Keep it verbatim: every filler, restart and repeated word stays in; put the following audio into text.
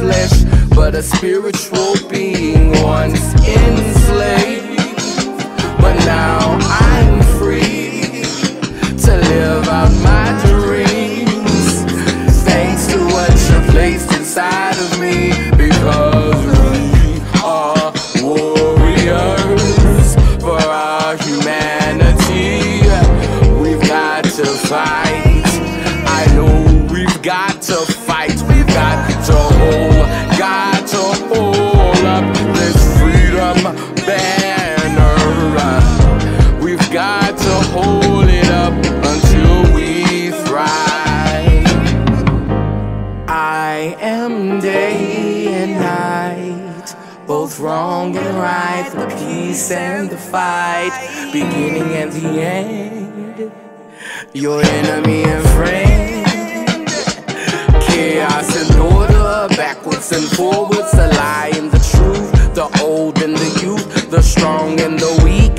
flesh, but a spiritual being once enslaved. But now I'm free to live out my dreams, thanks to what you placed inside of me. Because we are warriors for our humanity. We've got to fight. I know we've got to fight. We've got to hold, got to hold up this freedom banner. We've got to hold it up until we thrive. I am day and night, both wrong and right, the peace and the fight, beginning and the end, your enemy and friend. Chaos and order, backwards and forwards, the lie and the truth, the old and the youth, the strong and the weak,